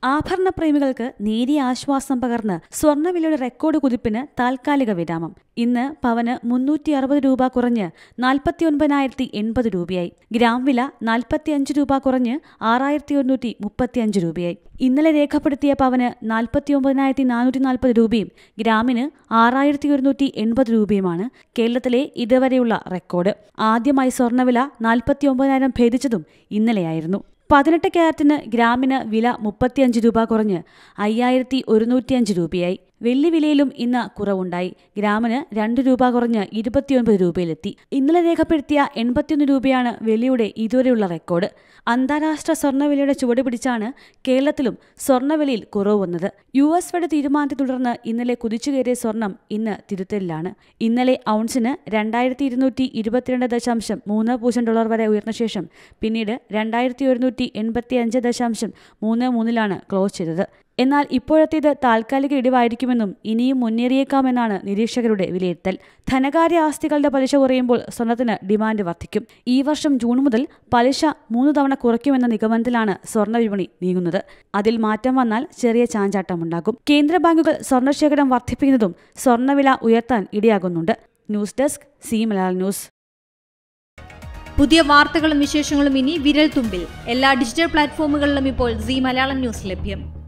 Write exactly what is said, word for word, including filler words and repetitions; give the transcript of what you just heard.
ആഭരണ പ്രേമികൾക്ക് നേരിയ ആശ്വാസം പകർന്ന് സ്വർണ്ണവിലയുടെ റെക്കോർഡ് കുതിപ്പിന് താൽക്കാലിക വിരാമം. ഇന്ന് പവന് മുന്നൂറ്റി അറുപത് രൂപ കുറഞ്ഞ് നാൽപ്പത്തി ഒൻപതിനായിരത്തി എൺപത് രൂപയായി. ഗ്രാം വില നാൽപ്പത്തിയഞ്ച് രൂപ കുറഞ്ഞ് ആറായിരത്തി ഒരുന്നൂറ്റി മുപ്പത്തിയഞ്ച് രൂപയായി. ഇന്നലെ രേഖപ്പെടുത്തിയ പവന് നാൽപ്പത്തി ഒമ്പതിനായിരത്തി നാനൂറ്റി നാൽപ്പത് രൂപയും ഗ്രാമിന് ആറായിരത്തി ഒരുന്നൂറ്റി എൺപത് രൂപയുമാണ് കേരളത്തിലെ ഇതുവരെയുള്ള റെക്കോർഡ്. ആദ്യമായി സ്വർണ്ണവില നാൽപ്പത്തി ഒമ്പതിനായിരം ഭേദിച്ചതും ഇന്നലെയായിരുന്നു. പതിനെട്ട് ക്യാരറ്റിന് ഗ്രാമിന് വില മുപ്പത്തിയഞ്ച് രൂപ കുറഞ്ഞ് അയ്യായിരത്തി ഒരുന്നൂറ്റിയഞ്ച് രൂപയായി. വെള്ളി വിലയിലും ഇന്ന് കുറവുണ്ടായി. ഗ്രാമിന് രണ്ട് രൂപ കുറഞ്ഞ് ഇരുപത്തിയൊൻപത് രൂപയിലെത്തി. ഇന്നലെ രേഖപ്പെടുത്തിയ എൺപത്തിയൊന്ന് രൂപയാണ് വെള്ളിയുടെ ഇതുവരെയുള്ള റെക്കോർഡ്. അന്താരാഷ്ട്ര സ്വർണ്ണവിലയുടെ ചുവട് പിടിച്ചാണ് കേരളത്തിലും സ്വർണ്ണവിലയിൽ കുറവ് വന്നത്. യു എസ് ഫെഡ് തീരുമാനത്തെ തുടർന്ന് ഇന്നലെ കുതിച്ചുകയറിയ സ്വർണം ഇന്ന് തിരുത്തലിലാണ്. ഇന്നലെ ഔൺസിന് രണ്ടായിരത്തി ഇരുന്നൂറ്റി ഇരുപത്തിരണ്ട് ദശാംശം മൂന്ന് പൂജ്യം ഡോളർ വരെ ഉയർന്ന ശേഷം പിന്നീട് രണ്ടായിരത്തി ഒരുന്നൂറ്റി എൺപത്തി അഞ്ച് ദശാംശം മൂന്ന് മൂന്നിലാണ് ക്ലോസ് ചെയ്തത്. എന്നാൽ ഇപ്പോഴത്തേത് താൽക്കാലിക ഇടിവായിരിക്കുമെന്നും ഇനിയും മുന്നേറിയേക്കാമെന്നാണ് നിരീക്ഷകരുടെ വിലയിരുത്തൽ. ധനകാര്യ ആസ്തികളുടെ പലിശ കുറയുമ്പോൾ സ്വർണത്തിന് ഡിമാൻഡ് വർദ്ധിക്കും. ഈ വർഷം ജൂൺ മുതൽ പലിശ മൂന്ന് തവണ കുറയ്ക്കുമെന്ന നിഗമനത്തിലാണ് സ്വർണ്ണ വിപണി നീങ്ങുന്നത്. അതിൽ മാറ്റം വന്നാൽ ചെറിയ ചാഞ്ചാട്ടമുണ്ടാകും. കേന്ദ്ര ബാങ്കുകൾ സ്വർണ്ണശേഖരം വർദ്ധിപ്പിക്കുന്നതും സ്വർണ്ണവില ഉയർത്താൻ ഇടയാകുന്നുണ്ട്. News desk C Malayalam news. പുതിയ വാർത്തകളും വിശേഷങ്ങളും ഇനി വിരൽ തുമ്പിൽ. എല്ലാ ഡിജിറ്റൽ പ്ലാറ്റ്ഫോമുകളിലും ഇപ്പോൾ സി മലയാളം ന്യൂസ് ലഭ്യം.